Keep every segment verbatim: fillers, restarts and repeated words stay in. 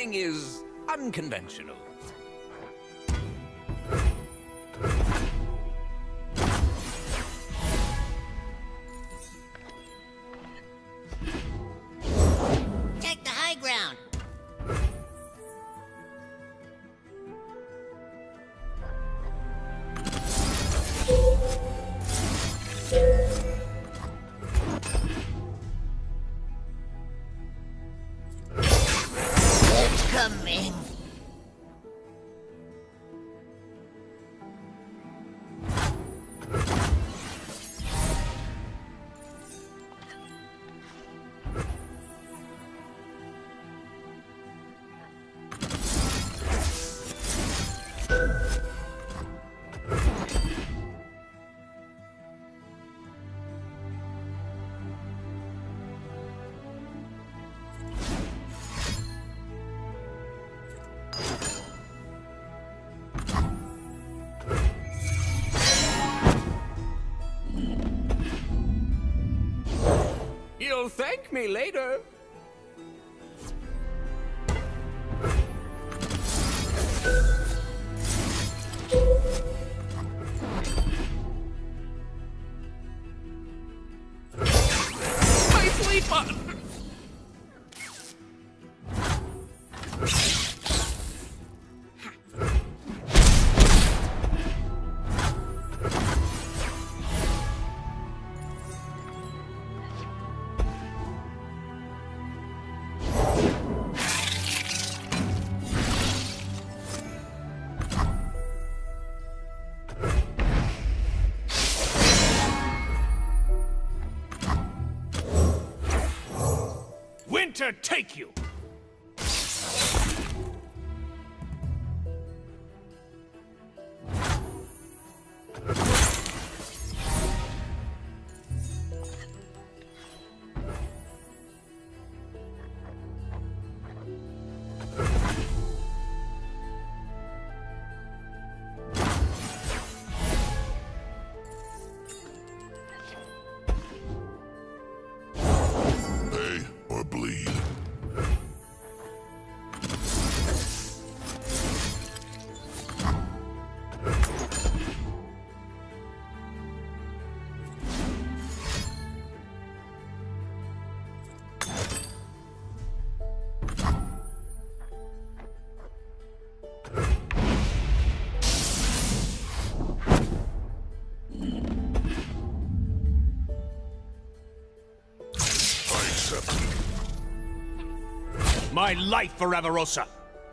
thing is unconventional. Take the high ground. Coming. You'll thank me later. My sleep button! Winter take you! Bleed. I accept it. My life for Avarosa!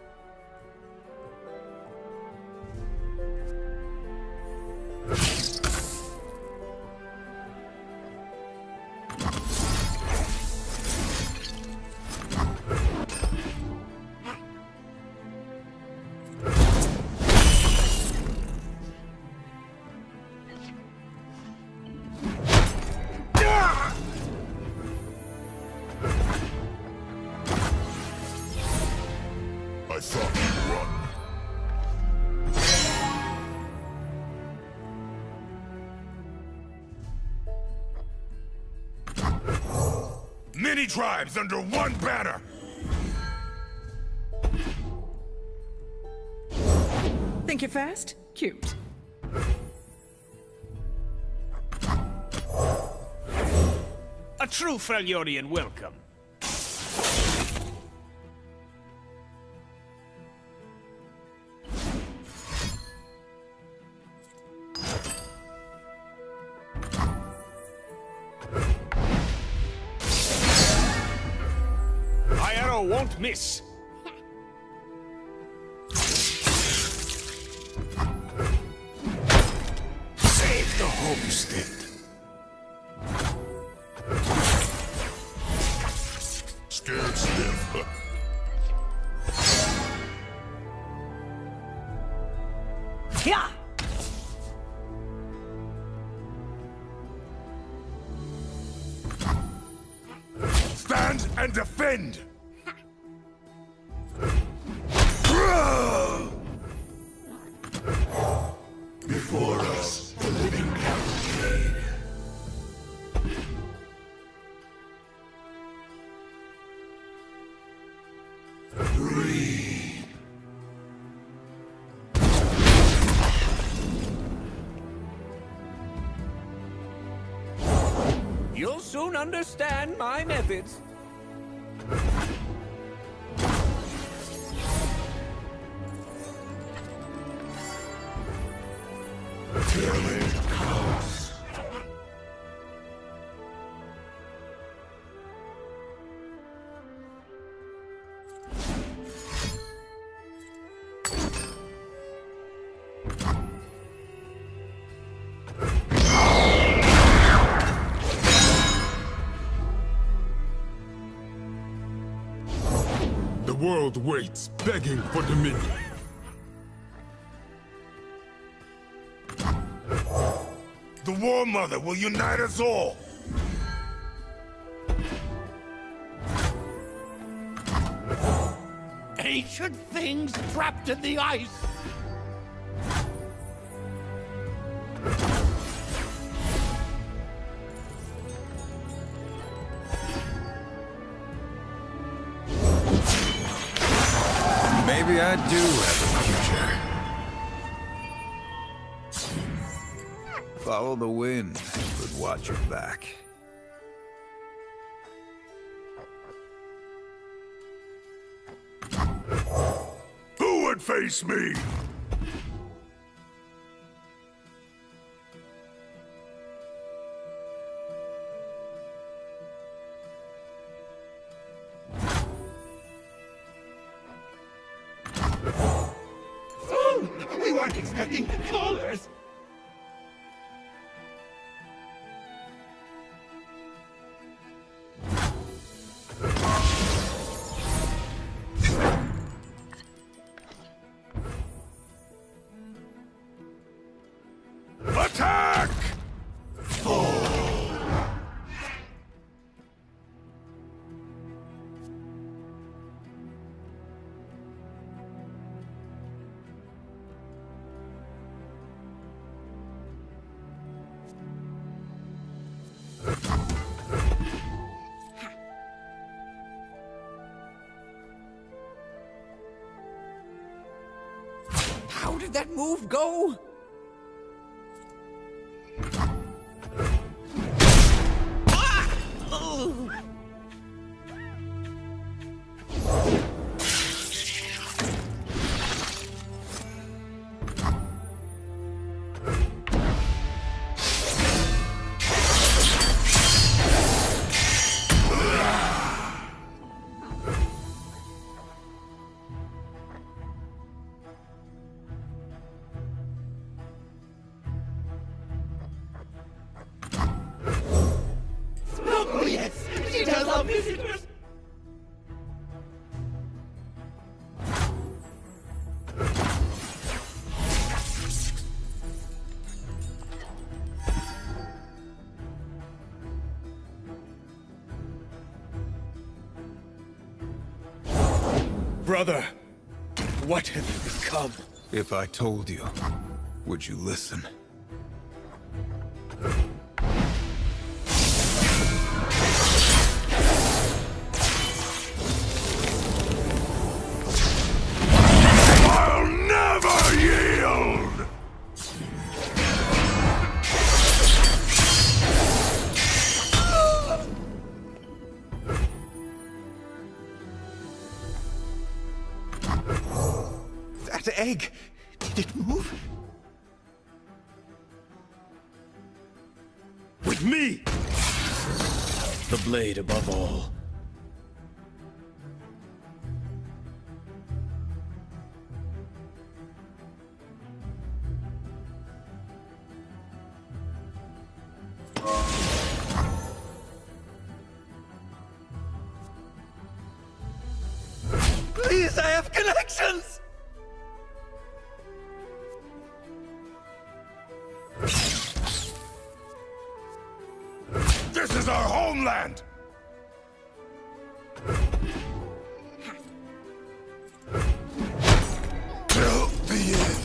I thought you'd run. Many tribes under one banner! Think you're fast? Cute. A true Freljordian welcome. My arrow won't miss. Save the homestead. Scared stiff. Yeah. Stand and defend! Before us, the living cavalcade. Breathe. You'll soon understand my methods. Till it comes. The world waits, begging for dominion. The War Mother will unite us all! Ancient things trapped in the ice! Maybe I do have a future. Follow the wind, but watch your back. Who would face me? We weren't expecting callers! Attack! How did that move go? Ah! Oh. Oh yes! She does our visitors! Brother, what have you become? If I told you, would you listen? I'll never yield! That egg! Did it move? With me! The blade above all. Please, I have connections! This is our homeland! Till the end.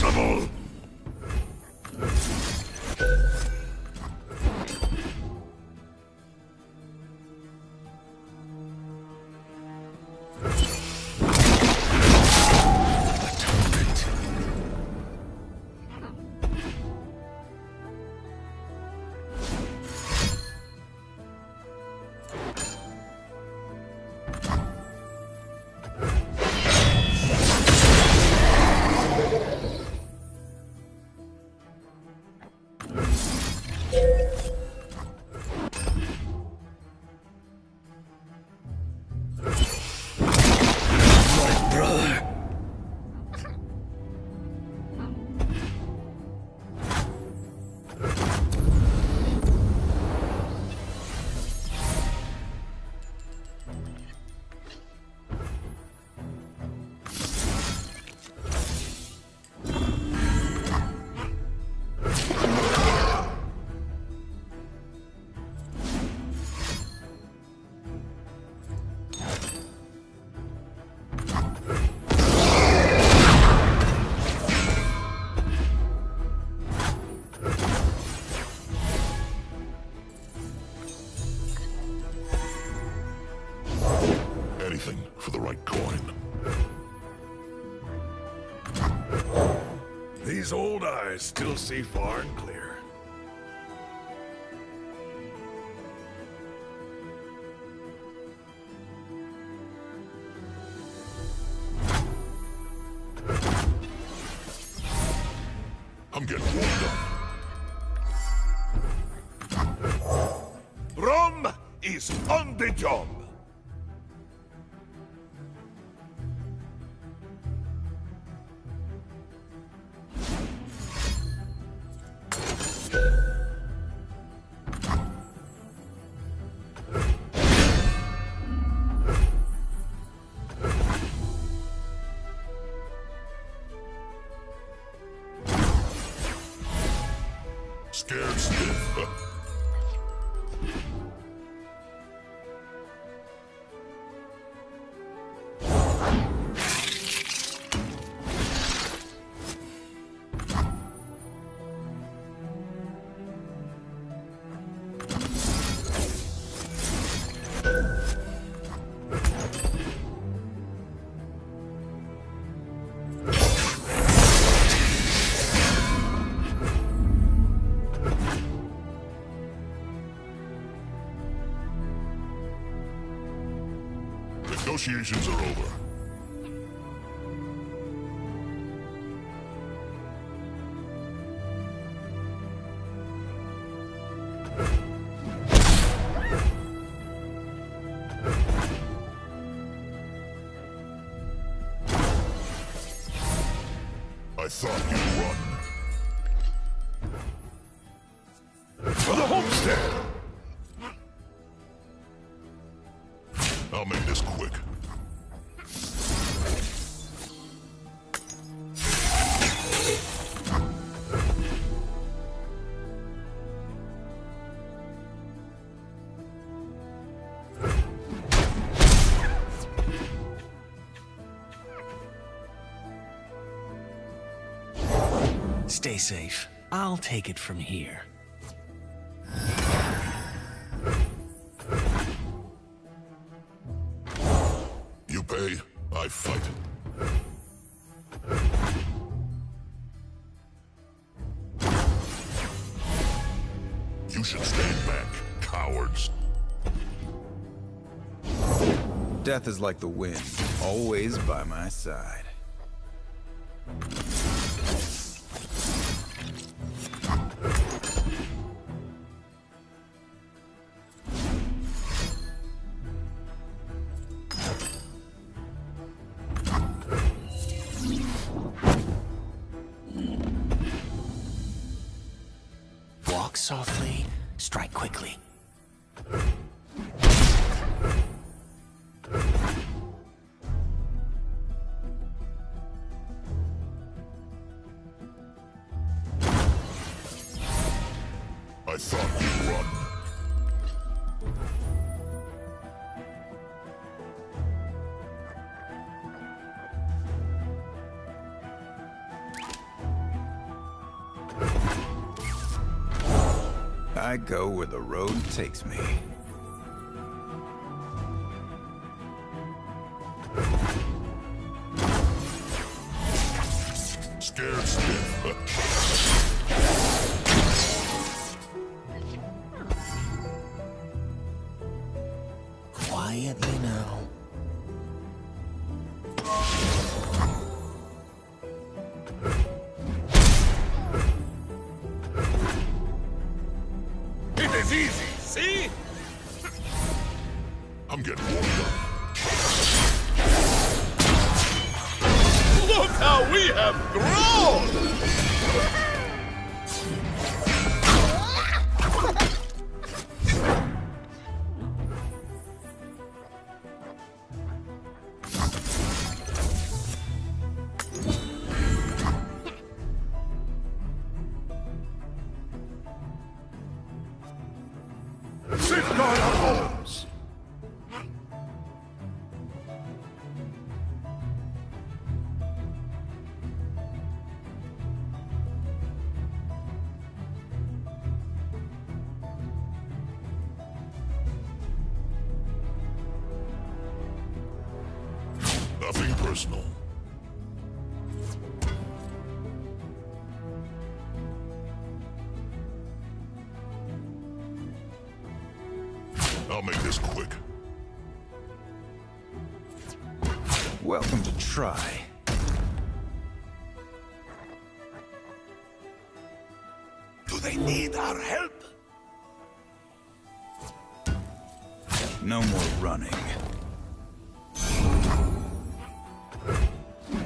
Impossible! For the right coin. These old eyes still see far and clear. I'm getting warmed up. Rome is on the job. Scared stiff. Negotiations are over. I thought you'd run. For the homestead! I'll make this quick. Stay safe. I'll take it from here. You pay, I fight. You should stay back, cowards. Death is like the wind, always by my side. Walk softly, strike quickly. I thought you'd run. I go where the road takes me. Scared stiff. Quietly now. It is easy, see? I'm getting warmed up. Look how we have grown! Safeguard our homes! Nothing personal. I'll make this quick. Welcome to try. Do they need our help? No more running.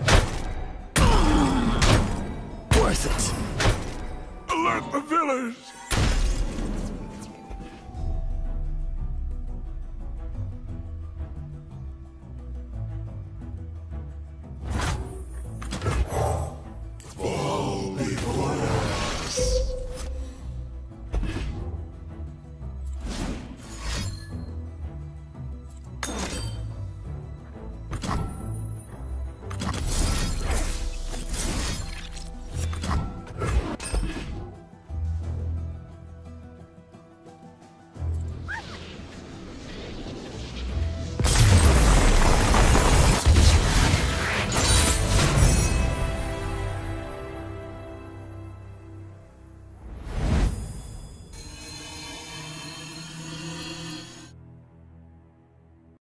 Worth it. Alert the village!